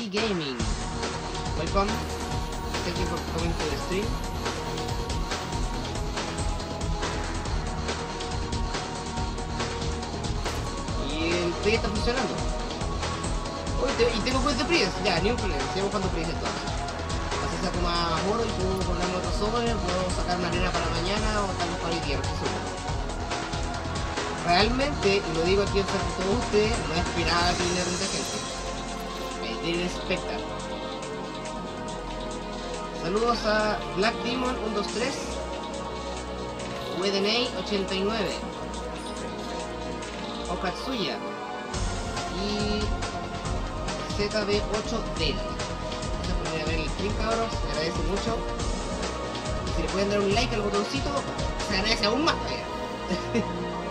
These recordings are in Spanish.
G Gaming. Welcome. Thank you for coming to the stream. Y el play está funcionando. Uy, y tengo quiz de Priest. Ya, ni un problema. Estoy buscando Priest entonces. Así saco más oro y puedo ponerme otro sobre. Puedo sacar una arena para mañana o tal vez para hoy día. No estoy seguro. Realmente, y lo digo aquí en frente de todos ustedes, no esperaba que viniera tanta gente. I didn't expect that. Saludos a Black Demon 123, Wedenei 89, Okatsuya y ZB8D. Gracias por venir a ver el stream, cabros, se agradece mucho. Y si le pueden dar un like al botoncito, se agradece aún más todavía.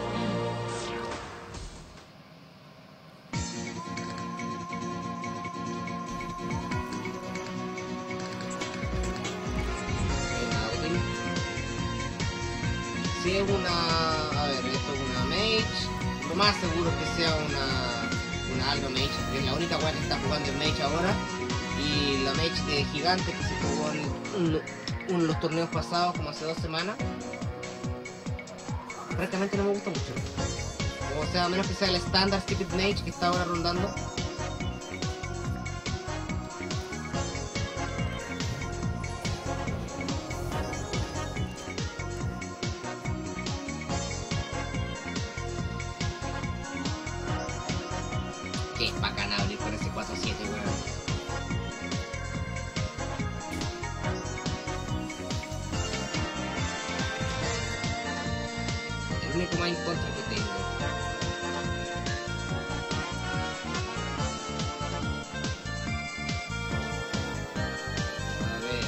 Si es una... a ver, esto es una mage. Lo más seguro es que sea una algo mage, que es la única weá que está jugando en mage ahora. Y la mage de gigante que se jugó en uno de los torneos pasados, como hace 2 semanas. Francamente no me gusta mucho. O sea, a menos que sea el estándar Stupid Mage que está ahora rondando. Qué bacán abrir con ese 4-7, weón. El único más en contra que tengo. A ver.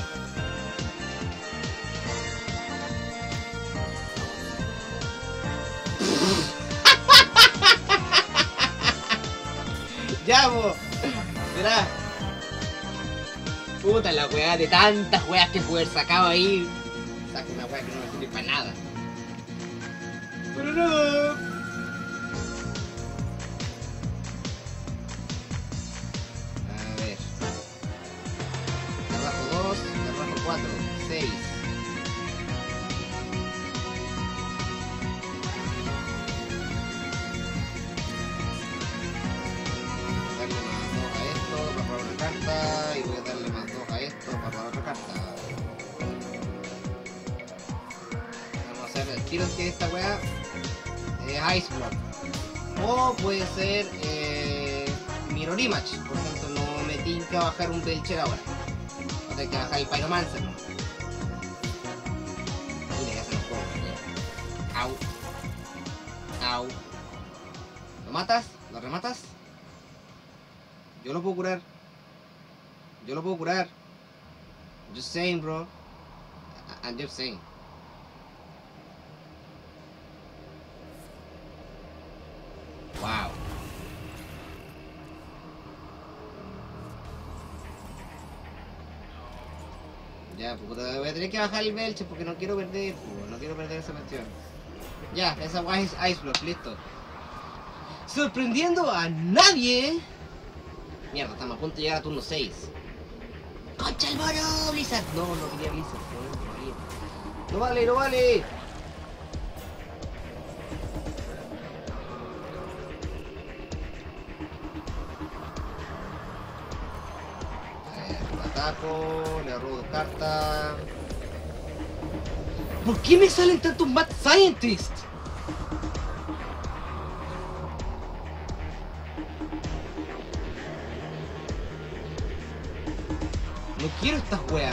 Ya, po. Será. Puta la weá, de tantas weas que pude haber sacado ahí. Saco una weá que no me sirve para nada. Pero no. A ver. Trabajo 2, trabajo 4, 6. Y voy a darle más 2 a esto para robar otra carta. Vamos a hacer el tiro que esta weá es Ice Block. O puede ser Mirror Image. Por ejemplo, no me tinca bajar un Belcher ahora. Va a tener que bajar el Pyromancer, ¿no? Mira, ya se nos fue. Au. Au. ¿Lo matas? ¿Lo rematas? Yo lo puedo curar. Yo lo puedo curar. Just saying, bro. I'm just saying. Wow. Ya, puta, voy a tener que bajar el Belcher porque no quiero perder, no quiero perder esa cuestión. Ya, esa guay es Ice Block, listo. Sorprendiendo a nadie. Mierda, estamos a punto de llegar a turno 6. ¡Concha el mono, Blizzard! No, no quería Blizzard. No vale, no vale. Ataco, le robo 2 cartas. ¿Por qué me salen tantos Mad Scientists? No quiero estas weas.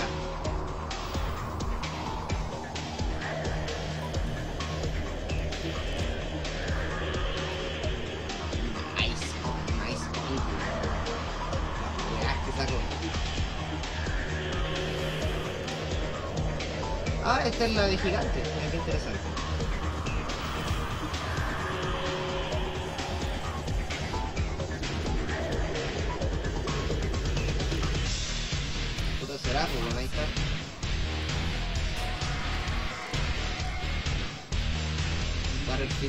Nice. Weas que saco. Ah, esta es la de gigante. Mira qué interesante. Será, pues ahí está. Barrel Fit.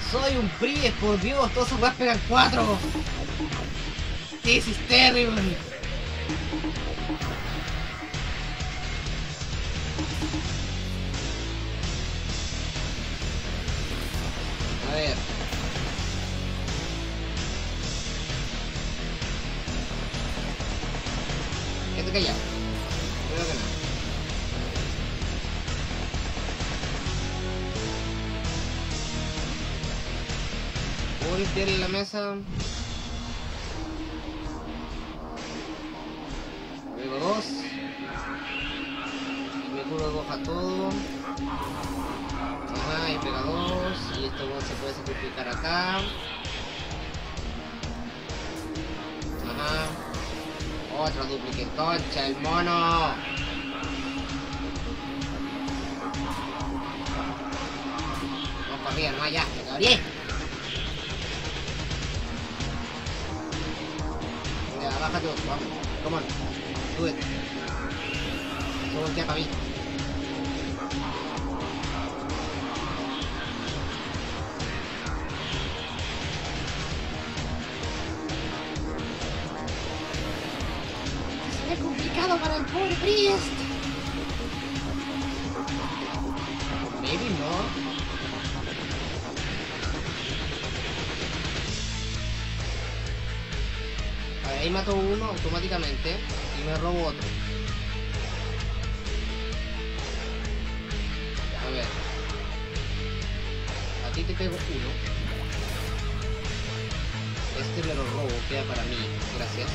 Soy un Priest, por Dios, todas esas weas pegan 4. This is terrible. A ver. Quédate callado. Creo que no. ¿Puedo limpiarle la mesa? Luego 2. Y me curo 2 a todo. Ajá, y pega 2. Y esto se puede sacrificar acá. Ajá. Otro duplicate, concha, el mono. Vamos para arriba, nomás ya, me cabré. Ya, bájate vos, vamos. Come on, do it. Eso voltea para mí. Es complicado para el pobre Priest. Maybe no. Ahí mato uno automáticamente y me robo otro. A ver. A ti te pego uno. Este me lo robo, queda para mí. Gracias.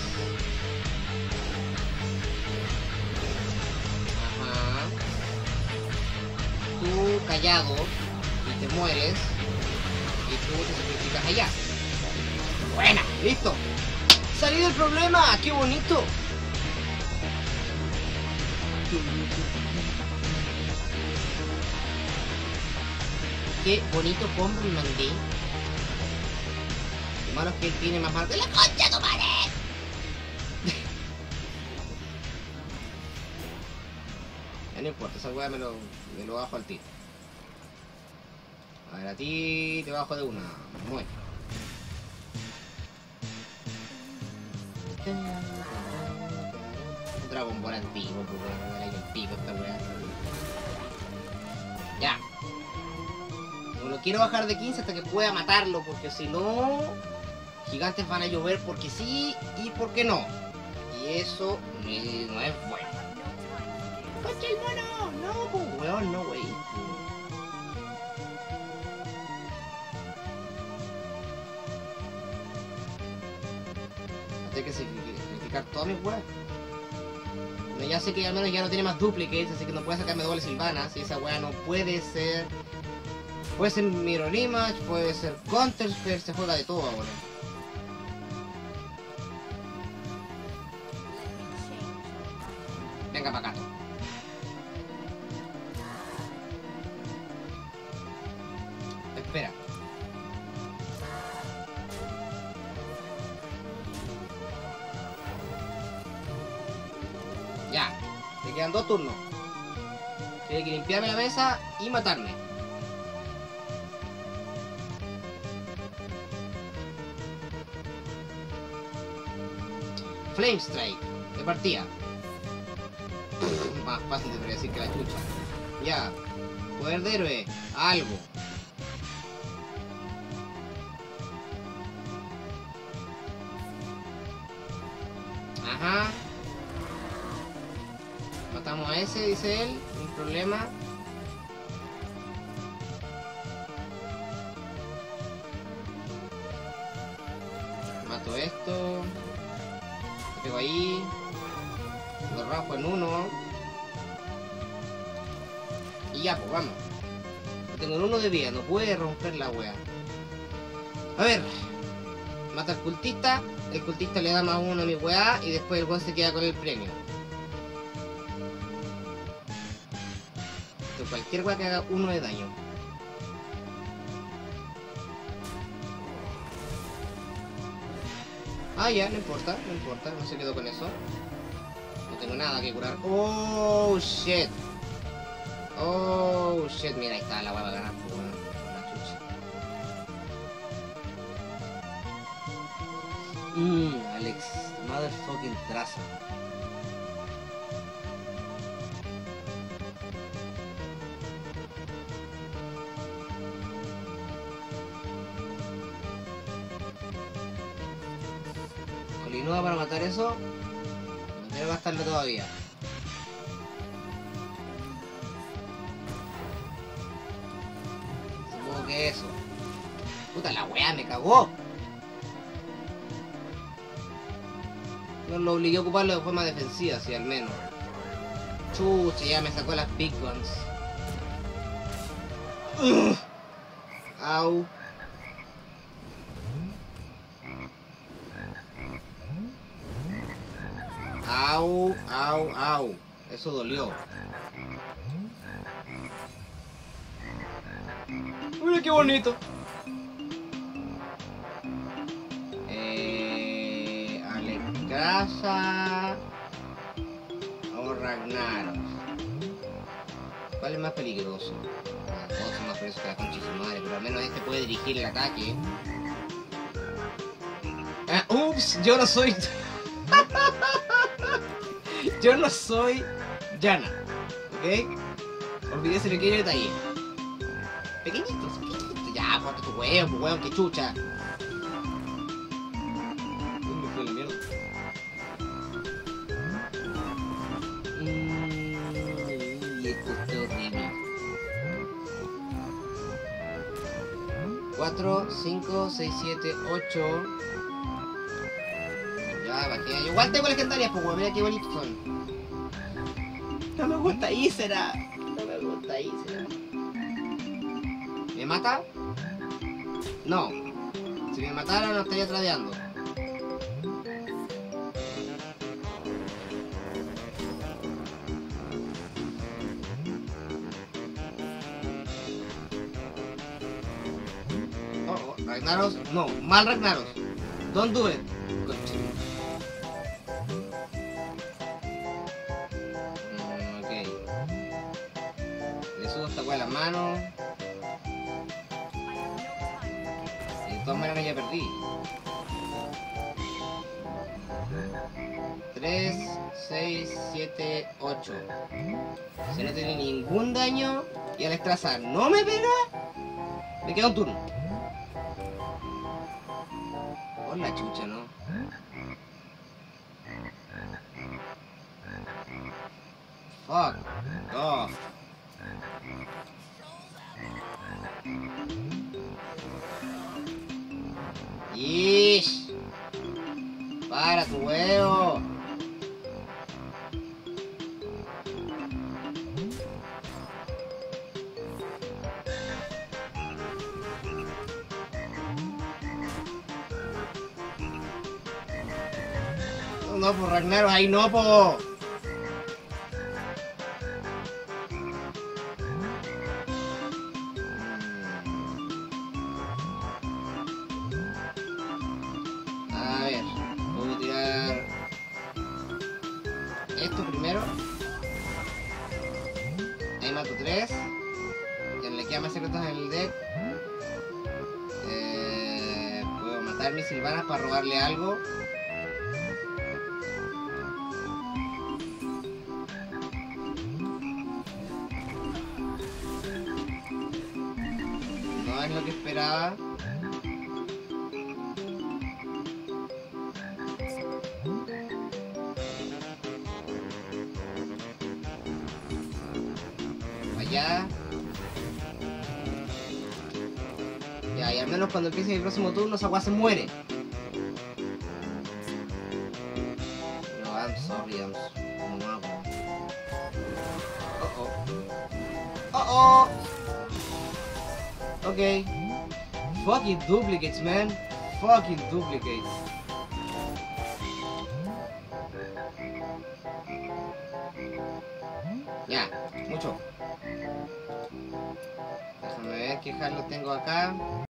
Ajá. Tú callado y te mueres. Y tú te sacrificas allá. Buena, listo. ¡Salí del problema! ¡Qué bonito! ¡Qué bonito combo me mandé! Lo malo es que él tiene más marca. ¡La concha, tu madre! Ya no importa, esa weá me lo bajo al tiro. A ver, a ti te bajo de una. Muy. Dragon Ball antiguo, porque me el pico esta weá. Ya. No lo quiero bajar de 15 hasta que pueda matarlo, porque si no, gigantes van a llover porque sí y porque no. Y eso no es bueno. ¡Concha el mono! No, pues weón, no, wey. Hay que sacrificar todas mis weas. Bueno, ya sé que al menos ya no tiene más duplicates, así que no puede sacarme doble Silvanas. Y esa wea no puede ser. Puede ser Mirror Image, puede ser Counter Spell, se juega de todo ahora. Venga para acá. Espera. Ya, te quedan 2 turnos. Tiene que limpiarme la mesa y matarme. Flame Strike, de partida. Más fácil de predecir que la chucha. Ya, poder de héroe, algo. Ajá. Matamos a ese, dice él, no hay problema. Mato esto. Lo pego ahí. Lo rajo en uno. Y ya, pues vamos. Tengo un 1 de vida, no puede romper la wea. A ver. Mata al cultista. El cultista le da más 1 a mi weá. Y después el weón se queda con el premio. Cualquier weá que haga 1 de daño. Ah, ya, no importa, no se quedó con eso. No tengo nada que curar. Oh, shit. Oh, shit, mira, ahí está la weá para ganar, pues, bueno, la chucha. Alex, motherfucking traza. Colinúa para matar eso. No debe gastarlo todavía. Supongo que eso. Puta la wea, me cagó. No lo obligué a ocuparlo de forma defensiva, si al menos. Chucha, ya me sacó las big guns. Au. Au, au, au. Eso dolió. Mira qué bonito. Alekrasa o Ragnaros. ¿Cuál es más peligroso? Todos son más peligrosos que la concha de su madre, pero al menos este puede dirigir el ataque. Ups, yo no soy... Yo no soy Yana, ¿ok? Olvídese lo que quiere detalle. Pequeñitos, pequeñitos. Ya, ponte tu huevo, que chucha. Me fue la mierda. Y esto es horrible. 4, 5, 6, 7, 8. Ya, bajé. Yo igual tengo legendarias, pues, mira qué bonitos son. No me gusta Isera. No me gusta Isera. ¿Me mata? No. Si me matara no estaría tradeando. Oh, Ragnaros. No, mal Ragnaros. Don't do it. Le subo esta weá a las manos. Y de todas maneras ya perdí. 3, 6, 7, 8. Si no tiene ningún daño y al extrazar no me pega, me queda un turno. Por la chucha, ¿no? Fuck off. Ish. Para tu huevo. No, por Ragnaros, ahí no, po. A ver, voy a tirar esto primero. Ahí mato 3. Ya le quedan más secretos en el deck. Puedo matar mis silvanas para robarle algo. No es lo que esperaba. Allá. Ya, y al menos cuando empiece el próximo turno esa weá se muere. No, I'm sorry, no hago. Oh. Okay. Fucking duplicates, man. Fucking duplicates. Ya, mucho. Déjame ver qué lo tengo acá.